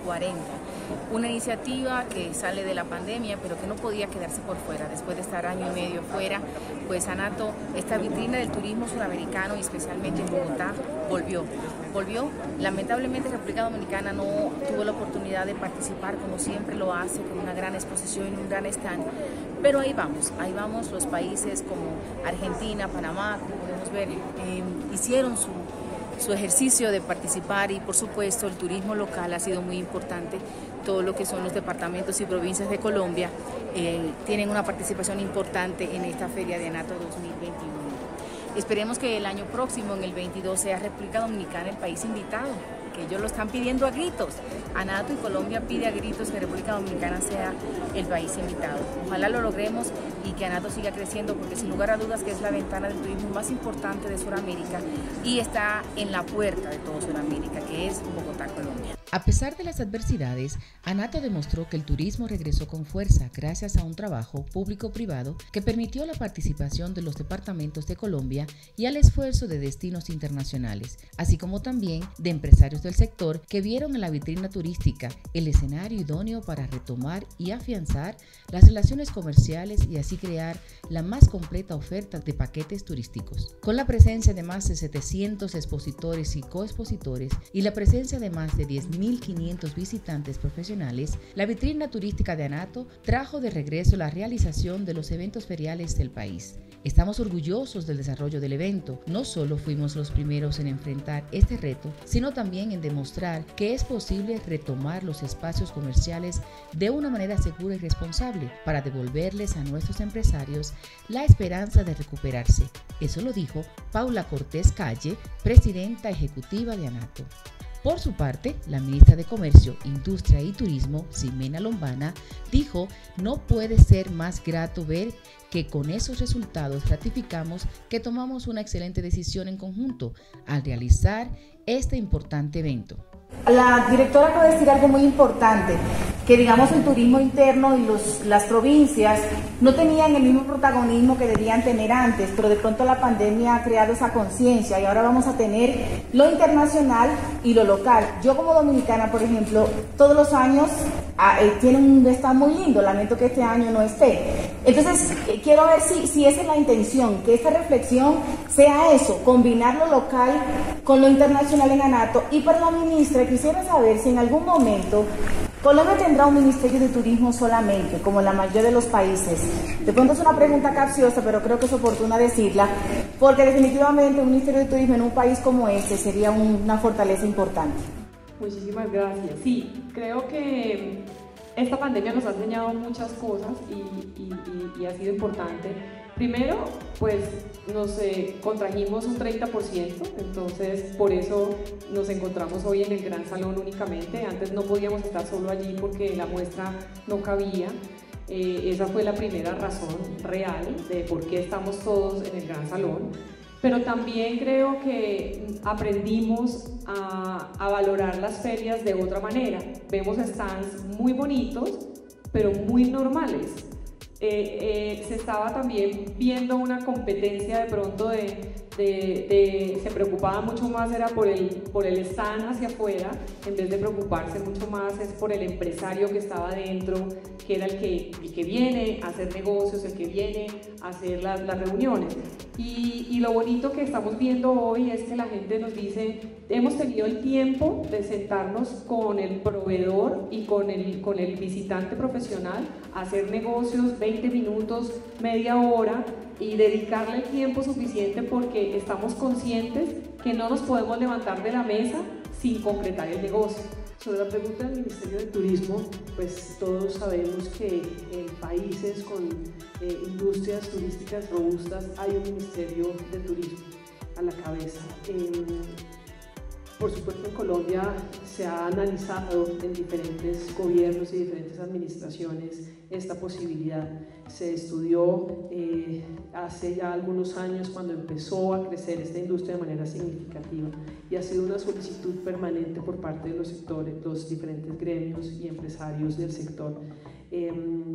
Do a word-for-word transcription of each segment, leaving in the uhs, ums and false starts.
cuarenta. Una iniciativa que sale de la pandemia, pero que no podía quedarse por fuera. Después de estar año y medio fuera, pues ANATO, esta vitrina del turismo sudamericano y especialmente en Bogotá, volvió. Volvió. Lamentablemente República Dominicana no tuvo la oportunidad de participar como siempre lo hace, con una gran exposición y un gran stand. Pero ahí vamos, ahí vamos los países como Argentina, Panamá, como podemos ver, eh, hicieron su, su ejercicio de participar y por supuesto el turismo local ha sido muy importante. Todo lo que son los departamentos y provincias de Colombia eh, tienen una participación importante en esta Feria de ANATO dos mil veintiuno. Esperemos que el año próximo, en el veintidós, sea República Dominicana el país invitado, que ellos lo están pidiendo a gritos. ANATO y Colombia pide a gritos que República Dominicana sea el país invitado. Ojalá lo logremos y que ANATO siga creciendo, porque sin lugar a dudas que es la ventana del turismo más importante de Sudamérica y está en la puerta de todo Sudamérica, que es Bogotá, Colombia. A pesar de las adversidades, ANATO demostró que el turismo regresó con fuerza gracias a un trabajo público-privado que permitió la participación de los departamentos de Colombia y al esfuerzo de destinos internacionales, así como también de empresarios del sector que vieron en la vitrina turística el escenario idóneo para retomar y afianzar las relaciones comerciales y así crear la más completa oferta de paquetes turísticos. Con la presencia de más de setecientos expositores y coexpositores y la presencia de más de diez mil quinientos visitantes profesionales, la vitrina turística de ANATO trajo de regreso la realización de los eventos feriales del país. Estamos orgullosos del desarrollo del evento. No solo fuimos los primeros en enfrentar este reto, sino también en demostrar que es posible retomar los espacios comerciales de una manera segura y responsable para devolverles a nuestros empresarios la esperanza de recuperarse. Eso lo dijo Paula Cortés Calle, presidenta ejecutiva de ANATO. Por su parte, la ministra de Comercio, Industria y Turismo, Ximena Lombana, dijo: no puede ser más grato ver que con esos resultados ratificamos que tomamos una excelente decisión en conjunto al realizar este importante evento. La directora acaba de decir algo muy importante, que digamos el turismo interno y los, las provincias no tenían el mismo protagonismo que debían tener antes, pero de pronto la pandemia ha creado esa conciencia y ahora vamos a tener lo internacional y lo local. Yo como dominicana, por ejemplo, todos los años ah, eh, tiene un stand muy lindo, lamento que este año no esté. Entonces eh, quiero ver si, si esa es la intención, que esta reflexión sea eso, combinar lo local con lo internacional en ANATO. Y para la ministra, quisiera saber si en algún momento Colombia tendrá un ministerio de turismo solamente, como la mayoría de los países. De pronto es una pregunta capciosa, pero creo que es oportuna decirla, porque definitivamente un ministerio de turismo en un país como este sería un, una fortaleza importante. Muchísimas gracias. Sí, creo que esta pandemia nos ha enseñado muchas cosas y, y, y, y ha sido importante. Primero, pues nos eh, contrajimos un treinta por ciento, entonces por eso nos encontramos hoy en el Gran Salón únicamente. Antes no podíamos estar solo allí porque la muestra no cabía. Eh, esa fue la primera razón real de por qué estamos todos en el Gran Salón. Pero también creo que aprendimos a, a valorar las ferias de otra manera. Vemos stands muy bonitos, pero muy normales. Eh, eh, se estaba también viendo una competencia de pronto de, de, de se preocupaba mucho más era por el, por el stand hacia afuera, en vez de preocuparse mucho más es por el empresario que estaba dentro, que era el que, el que viene a hacer negocios, el que viene a hacer las, las reuniones. Y, y lo bonito que estamos viendo hoy es que la gente nos dice: hemos tenido el tiempo de sentarnos con el proveedor y con el, con el visitante profesional a hacer negocios veinte minutos, media hora, y dedicarle el tiempo suficiente porque estamos conscientes que no nos podemos levantar de la mesa sin concretar el negocio. Sobre la pregunta del Ministerio de Turismo, pues todos sabemos que en países con eh, industrias turísticas robustas hay un Ministerio de Turismo a la cabeza. Eh, Por supuesto, en Colombia se ha analizado en diferentes gobiernos y diferentes administraciones esta posibilidad. Se estudió eh, hace ya algunos años cuando empezó a crecer esta industria de manera significativa y ha sido una solicitud permanente por parte de los sectores, los diferentes gremios y empresarios del sector. Eh,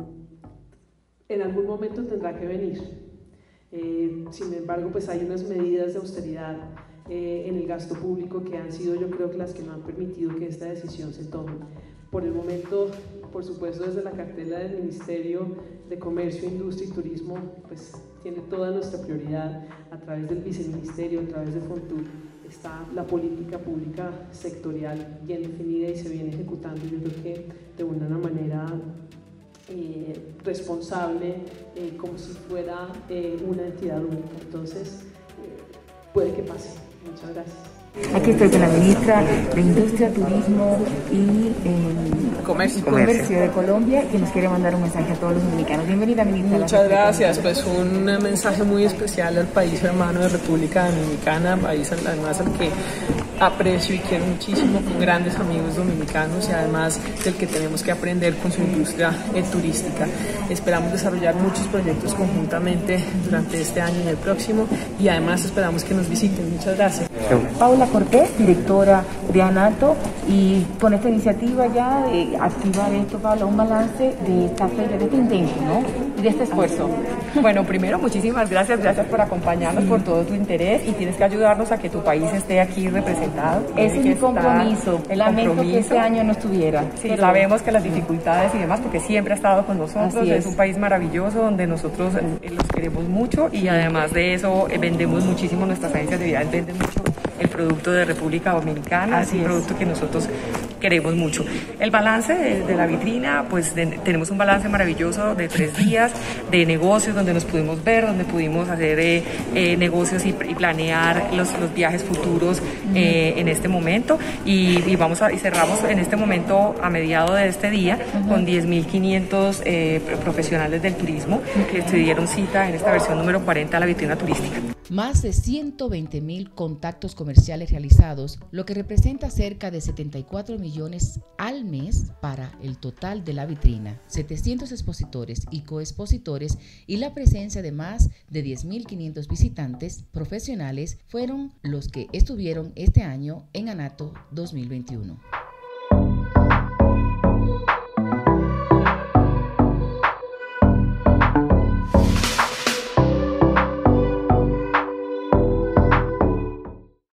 en algún momento tendrá que venir. Eh, sin embargo, pues hay unas medidas de austeridad Eh, en el gasto público que han sido yo creo que las que no han permitido que esta decisión se tome. Por el momento, por supuesto, desde la cartera del Ministerio de Comercio, Industria y Turismo, pues tiene toda nuestra prioridad a través del viceministerio, a través de Fontur, está la política pública sectorial bien definida y se viene ejecutando, yo creo que de una manera eh, responsable, eh, como si fuera eh, una entidad única. Entonces, eh, puede que pase. Muchas gracias. Aquí estoy con la ministra de Industria, Turismo y eh, Comercio. Comercio de Colombia, que nos quiere mandar un mensaje a todos los dominicanos. Bienvenida, ministra. Muchas gracias. Pues un mensaje muy especial al país hermano de República Dominicana, país además al que aprecio y quiero muchísimo, con grandes amigos dominicanos y además del que tenemos que aprender con su industria eh, turística. Esperamos desarrollar muchos proyectos conjuntamente durante este año y el próximo y además esperamos que nos visiten. Muchas gracias. Paula Cortés, directora de ANATO, y con esta iniciativa ya de activar esto, Paula, un balance de esta feria, de este intento, ¿no? Y de este esfuerzo. Bueno, primero, muchísimas gracias, gracias por acompañarnos, por todo tu interés, y tienes que ayudarnos a que tu país esté aquí representado. Ese es mi compromiso. El Lamento compromiso. que este año no estuviera. Sí, pero sabemos que las dificultades y demás, porque siempre ha estado con nosotros, Así es. es un país maravilloso donde nosotros eh, los queremos mucho y además de eso eh, vendemos muchísimo, nuestras agencias de viajes venden mucho el producto de República Dominicana, Así es un es. producto que nosotros queremos mucho. El balance de, de la vitrina, pues de, tenemos un balance maravilloso de tres días de negocios donde nos pudimos ver, donde pudimos hacer eh, eh, negocios y, y planear los, los viajes futuros eh, en este momento y, y vamos a, y cerramos en este momento a mediado de este día uh-huh. con diez mil quinientos eh, profesionales del turismo que se dieron cita en esta versión número cuarenta de la vitrina turística. Más de ciento veinte mil contactos comerciales realizados, lo que representa cerca de setenta y cuatro millones al mes para el total de la vitrina, setecientos expositores y coexpositores y la presencia de más de diez mil quinientos visitantes profesionales fueron los que estuvieron este año en ANATO dos mil veintiuno.